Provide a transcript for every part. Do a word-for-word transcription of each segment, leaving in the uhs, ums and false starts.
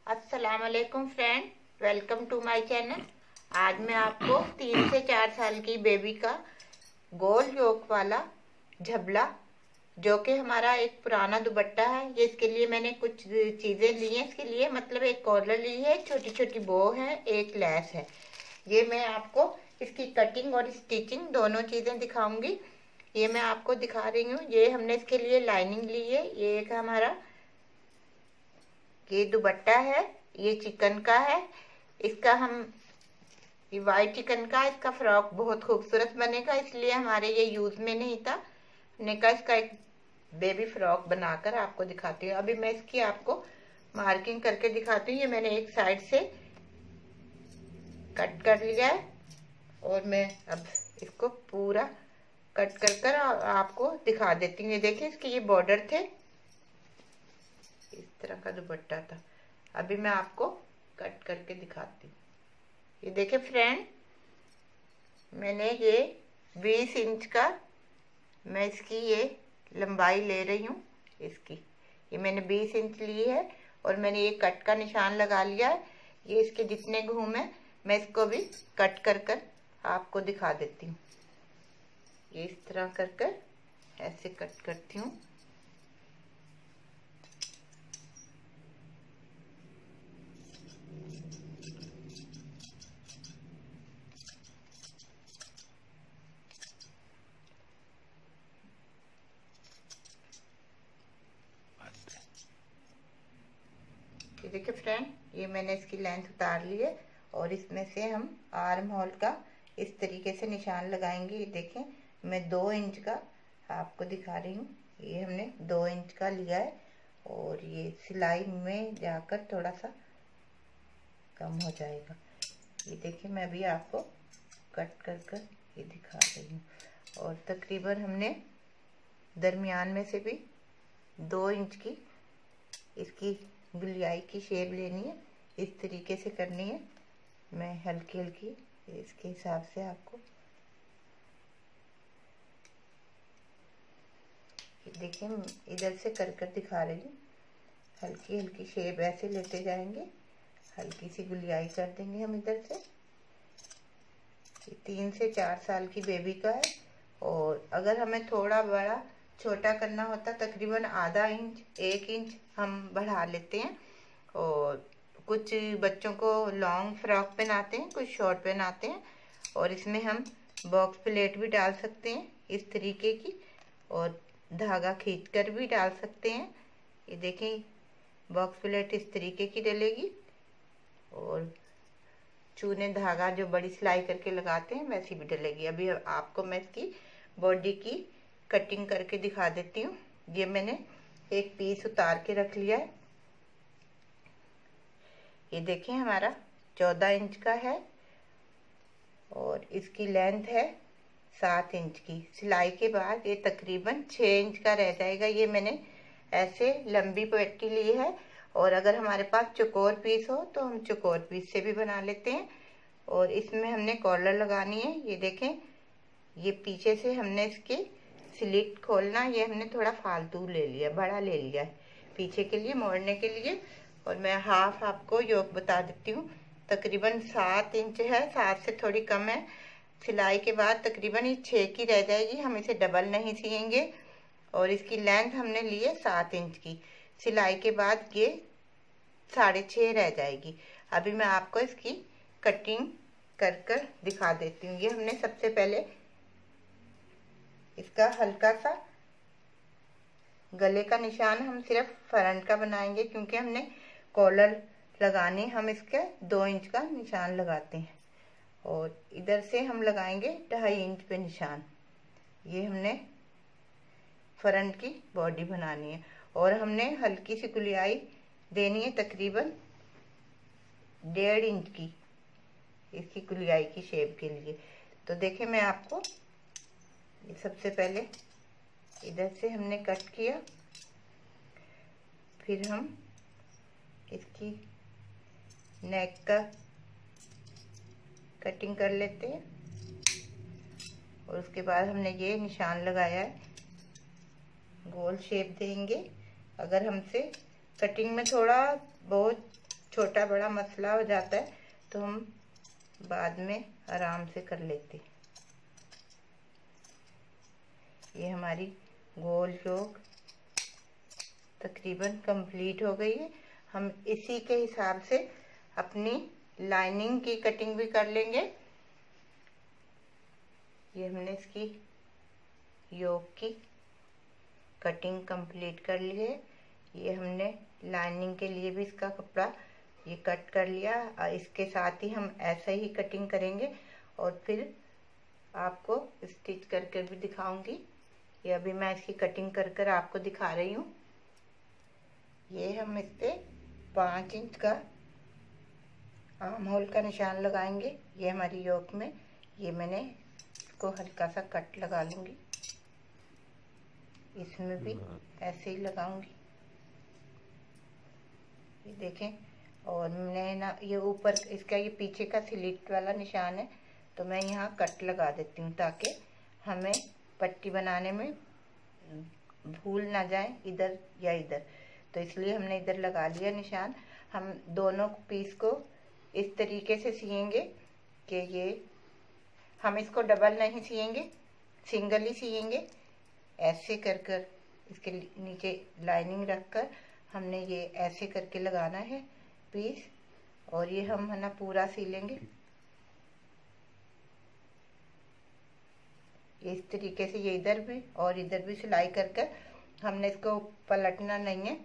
अस्सलाम वालेकुम friend, welcome to my channel. आज मैं आपको तीन से चार साल की बेबी का गोल योक वाला झबला, जो कि हमारा एक पुराना दुपट्टा है, ये इसके लिए मैंने कुछ चीज़ें ली हैं। इसके लिए मतलब एक कॉलर ली है, छोटी छोटी बो है, एक लैस है। ये मैं आपको इसकी कटिंग और स्टिचिंग दोनों चीज़ें दिखाऊंगी। ये मैं आपको दिखा रही हूँ। ये हमने इसके लिए लाइनिंग ली है। ये एक हमारा ये दुपट्टा है, ये चिकन का है। इसका हम ये वाइट चिकन का, इसका फ्रॉक बहुत खूबसूरत बनेगा, इसलिए हमारे ये यूज में नहीं था। हमने कहा इसका एक बेबी फ्रॉक बनाकर आपको दिखाती हूँ। अभी मैं इसकी आपको मार्किंग करके दिखाती हूँ। ये मैंने एक साइड से कट कर लिया है और मैं अब इसको पूरा कट कर कर आपको दिखा देती हूँ। ये देखिए, इसके ये बॉर्डर थे, इस तरह का दुपट्टा था। अभी मैं आपको कट करके दिखाती हूँ। ये देखिए फ्रेंड, मैंने ये बीस इंच का मैं इसकी ये लंबाई ले रही हूँ। इसकी ये मैंने बीस इंच ली है और मैंने ये कट का निशान लगा लिया है। ये इसके जितने घूम है मैं इसको भी कट कर कर आपको दिखा देती हूँ। ये इस तरह कर कर ऐसे कट करती हूँ। देखिए फ्रेंड, ये मैंने इसकी लेंथ उतार ली है और इसमें से हम आर्म होल का इस तरीके से निशान लगाएंगे। ये देखें, मैं दो इंच का आपको दिखा रही हूँ। ये हमने दो इंच का लिया है और ये सिलाई में जाकर थोड़ा सा कम हो जाएगा। ये देखिए, मैं भी आपको कट कर कर ये दिखा रही हूँ। और तकरीबन हमने दरमियान में से भी दो इंच की इसकी गुलियाई की शेप लेनी है। इस तरीके से करनी है। मैं हल्की हल्की इसके हिसाब से आपको देखिए, इधर से कर कर दिखा रही हूँ। हल्की हल्की शेप ऐसे लेते जाएंगे, हल्की सी गुलियाई कर देंगे हम इधर से। ये तीन से चार साल की बेबी का है और अगर हमें थोड़ा बड़ा छोटा करना होता, तकरीबन आधा इंच एक इंच हम बढ़ा लेते हैं। और कुछ बच्चों को लॉन्ग फ्रॉक पहनाते हैं, कुछ शॉर्ट पहनाते हैं और इसमें हम बॉक्स प्लेट भी डाल सकते हैं इस तरीके की, और धागा खींच कर भी डाल सकते हैं। ये देखें, बॉक्स प्लेट इस तरीके की डलेगी और चूने धागा जो बड़ी सिलाई करके लगाते हैं वैसी भी डलेगी। अभी आपको मैं इसकी बॉडी की कटिंग करके दिखा देती हूँ। ये मैंने एक पीस उतार के रख लिया है। ये देखें, हमारा चौदह इंच का है और इसकी लेंथ है सात इंच की। सिलाई के बाद ये तकरीबन छः इंच का रह जाएगा। ये मैंने ऐसे लंबी पट्टी ली है और अगर हमारे पास चौकोर पीस हो तो हम चौकोर पीस से भी बना लेते हैं। और इसमें हमने कॉलर लगानी है। ये देखें, ये पीछे से हमने इसकी स्लिट खोलना, ये हमने थोड़ा फालतू ले लिया, बड़ा ले लिया है पीछे के लिए, मोड़ने के लिए। और मैं हाफ आपको योक बता देती हूँ। तकरीबन सात इंच है, सात से थोड़ी कम है। सिलाई के बाद तकरीबन ये छः की रह जाएगी। हम इसे डबल नहीं सिएंगे। और इसकी लेंथ हमने ली है सात इंच की। सिलाई के बाद ये साढ़े छः रह जाएगी। अभी मैं आपको इसकी कटिंग कर कर दिखा देती हूँ। ये हमने सबसे पहले इसका हल्का सा गले का निशान हम सिर्फ फ्रंट का बनाएंगे, क्योंकि हमने कॉलर लगाने, हम इसके दो इंच का निशान लगाते हैं और इधर से हम लगाएंगे ढाई इंच पे निशान। ये हमने फ्रंट की बॉडी बनानी है और हमने हल्की सी गुलियाई देनी है, तकरीबन डेढ़ इंच की इसकी गुलियाई की शेप के लिए। तो देखिए, मैं आपको सबसे पहले इधर से हमने कट किया, फिर हम इसकी नेक का कटिंग कर लेते हैं और उसके बाद हमने ये निशान लगाया है, गोल शेप देंगे। अगर हमसे कटिंग में थोड़ा बहुत छोटा बड़ा मसला हो जाता है तो हम बाद में आराम से कर लेते। ये हमारी गोल चोक तकरीबन कंप्लीट हो गई है। हम इसी के हिसाब से अपनी लाइनिंग की कटिंग भी कर लेंगे। ये हमने इसकी योक की कटिंग कंप्लीट कर ली है। ये हमने लाइनिंग के लिए भी इसका कपड़ा ये कट कर लिया और इसके साथ ही हम ऐसे ही कटिंग करेंगे और फिर आपको स्टिच करके भी दिखाऊंगी। ये अभी मैं इसकी कटिंग कर कर आपको दिखा रही हूँ। ये हम इस पे पाँच इंच का आर्म होल का निशान लगाएंगे। ये हमारी योक में ये मैंने इसको हल्का सा कट लगा लूँगी। इसमें भी ऐसे ही लगाऊंगी। ये देखें। और मैंने ना ये ऊपर इसका ये पीछे का स्लिट वाला निशान है तो मैं यहाँ कट लगा देती हूँ ताकि हमें पट्टी बनाने में भूल ना जाए इधर या इधर। तो इसलिए हमने इधर लगा लिया निशान। हम दोनों पीस को इस तरीके से सिएंगे कि ये हम इसको डबल नहीं सिएंगे, सिंगल ही सिएंगे। ऐसे कर कर इसके नीचे लाइनिंग रखकर हमने ये ऐसे करके लगाना है पीस और ये हम है ना पूरा सी लेंगे। इस तरीके से ये इधर भी और इधर भी सिलाई कर कर हमने इसको पलटना नहीं है।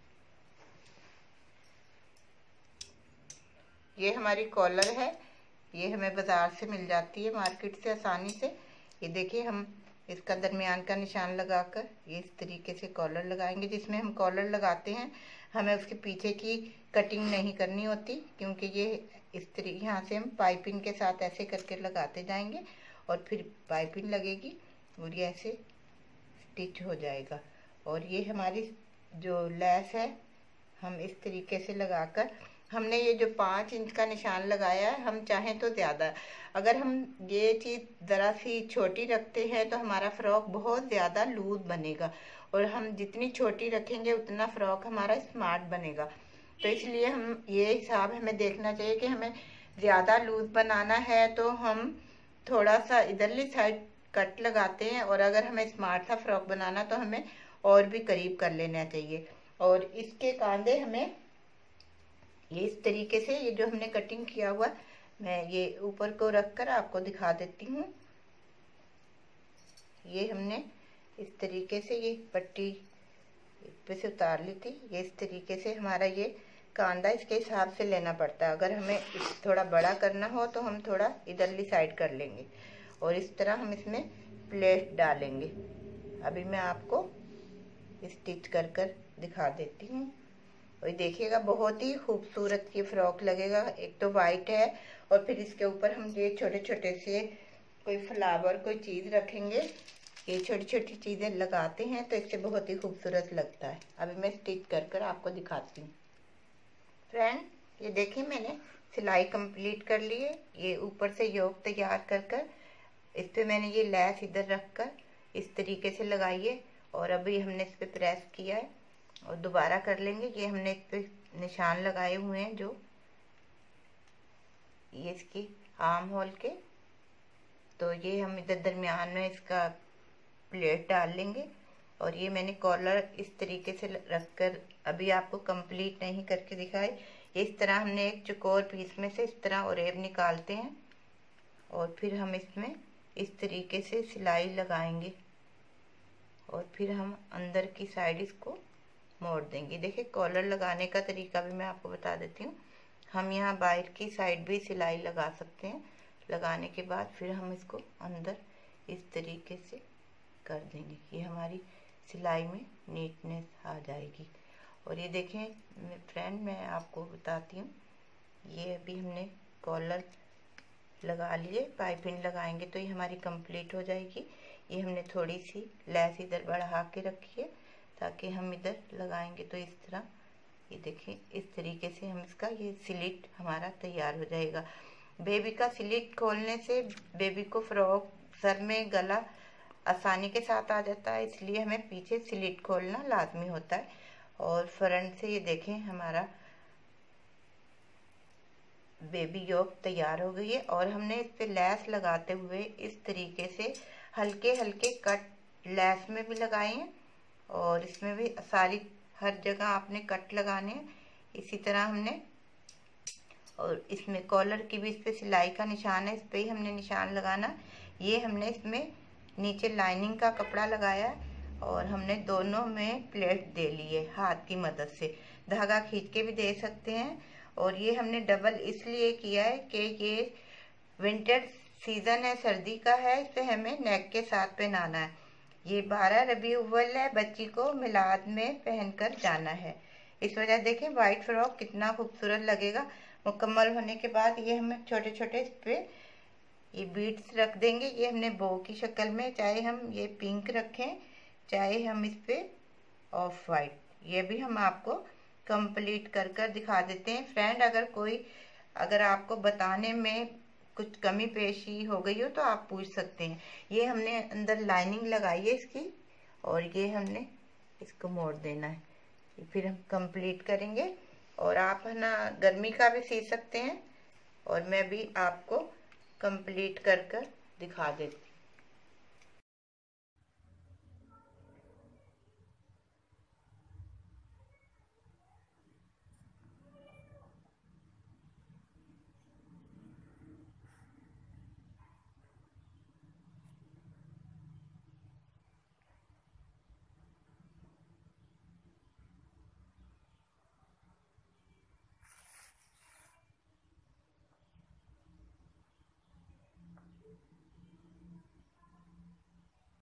ये हमारी कॉलर है। ये हमें बाजार से मिल जाती है मार्केट से आसानी से। ये देखिए हम इसका दरमियान का निशान लगाकर ये इस तरीके से कॉलर लगाएंगे। जिसमें हम कॉलर लगाते हैं हमें उसके पीछे की कटिंग नहीं करनी होती क्योंकि ये इस तरीके यहाँ से हम पाइपिंग के साथ ऐसे करके लगाते जाएंगे और फिर पाइपिंग लगेगी और ये ऐसे स्टिच हो जाएगा। और ये हमारी जो लेस है हम इस तरीके से लगाकर हमने ये जो पाँच इंच का निशान लगाया है, हम चाहें तो ज़्यादा, अगर हम ये चीज़ ज़रा सी छोटी रखते हैं तो हमारा फ़्रॉक बहुत ज़्यादा लूज बनेगा और हम जितनी छोटी रखेंगे उतना फ़्रॉक हमारा स्मार्ट बनेगा। तो इसलिए हम ये हिसाब हमें देखना चाहिए कि हमें ज़्यादा लूज बनाना है तो हम थोड़ा सा इधरली साइड कट लगाते हैं और अगर हमें स्मार्ट सा फ्रॉक बनाना तो हमें और भी करीब कर लेना चाहिए। और इसके कांधे हमें ये इस तरीके से ये जो हमने कटिंग किया हुआ मैं ये ऊपर को रख कर आपको दिखा देती हूँ। ये हमने इस तरीके से ये पट्टी पे से उतार ली थी। ये इस तरीके से हमारा ये कांधा इसके हिसाब से लेना पड़ता है। अगर हमें थोड़ा बड़ा करना हो तो हम थोड़ा इधरली साइड कर लेंगे और इस तरह हम इसमें प्लेट डालेंगे। अभी मैं आपको स्टिच कर कर दिखा देती हूँ और देखिएगा बहुत ही खूबसूरत ये फ्रॉक लगेगा। एक तो वाइट है और फिर इसके ऊपर हम ये छोटे छोटे से कोई फ्लावर कोई चीज़ रखेंगे। ये छोटी छोटी चीज़ें लगाते हैं तो इससे बहुत ही खूबसूरत लगता है। अभी मैं स्टिच कर कर आपको दिखाती हूँ। फ्रेंड ये देखिए मैंने सिलाई कंप्लीट कर ली है। ये ऊपर से योक तैयार कर कर इस पर मैंने ये लैस इधर रख कर इस तरीके से लगाई है और अभी हमने इस पर प्रेस किया है और दोबारा कर लेंगे। ये हमने इस पर निशान लगाए हुए हैं जो ये इसकी आर्म होल के, तो ये हम इधर दरमियान में इसका प्लेट डाल लेंगे। और ये मैंने कॉलर इस तरीके से रख कर अभी आपको कंप्लीट नहीं करके दिखाई। इस तरह हमने एक चौकोर पीस में से इस तरह ओरेब निकालते हैं और फिर हम इसमें इस तरीके से सिलाई लगाएंगे और फिर हम अंदर की साइड इसको मोड़ देंगे। देखिए कॉलर लगाने का तरीका भी मैं आपको बता देती हूँ। हम यहाँ बाहर की साइड भी सिलाई लगा सकते हैं। लगाने के बाद फिर हम इसको अंदर इस तरीके से कर देंगे। ये हमारी सिलाई में नीटनेस आ जाएगी। और ये देखें फ्रेंड मैं आपको बताती हूँ, ये अभी हमने कॉलर लगा लिए, पाइपिंग लगाएंगे तो ये हमारी कंप्लीट हो जाएगी। ये हमने थोड़ी सी लैस इधर बढ़ा के रखी है ताकि हम इधर लगाएंगे तो इस तरह ये देखिए इस तरीके से हम इसका ये स्लिट हमारा तैयार हो जाएगा। बेबी का स्लिट खोलने से बेबी को फ्रॉक सर में गला आसानी के साथ आ जाता है, इसलिए हमें पीछे स्लिट खोलना लाजमी होता है। और फ्रंट से ये देखें हमारा बेबी योक तैयार हो गई है। और हमने इस पे लैस लगाते हुए इस तरीके से हल्के हल्के कट लैस में भी लगाए हैं और इसमें भी सारी हर जगह आपने कट लगाने हैं। इसी तरह हमने, और इसमें कॉलर की भी इस पे सिलाई का निशान है, इस पे ही हमने निशान लगाना। ये हमने इसमें नीचे लाइनिंग का कपड़ा लगाया और हमने दोनों में प्लेट दे ली है हाथ की मदद से। धागा खींच के भी दे सकते हैं। और ये हमने डबल इसलिए किया है कि ये विंटर सीजन है, सर्दी का है, इसे हमें नेक के साथ पहनाना है। ये बारह रबी अव्वल है, बच्ची को मिलाद में पहनकर जाना है। इस वजह देखें वाइट फ्रॉक कितना खूबसूरत लगेगा। मुकम्मल होने के बाद ये हमें छोटे छोटे इस पे ये बीड्स रख देंगे। ये हमने बो की शक्ल में, चाहे हम ये पिंक रखें चाहे हम इस पे ऑफ वाइट, ये भी हम आपको कंप्लीट कर कर दिखा देते हैं। फ्रेंड, अगर कोई अगर आपको बताने में कुछ कमी पेशी हो गई हो तो आप पूछ सकते हैं। ये हमने अंदर लाइनिंग लगाई है इसकी और ये हमने इसको मोड़ देना है, फिर हम कंप्लीट करेंगे। और आप है ना गर्मी का भी सी सकते हैं और मैं भी आपको कंप्लीट कर कर दिखा देती हूँ।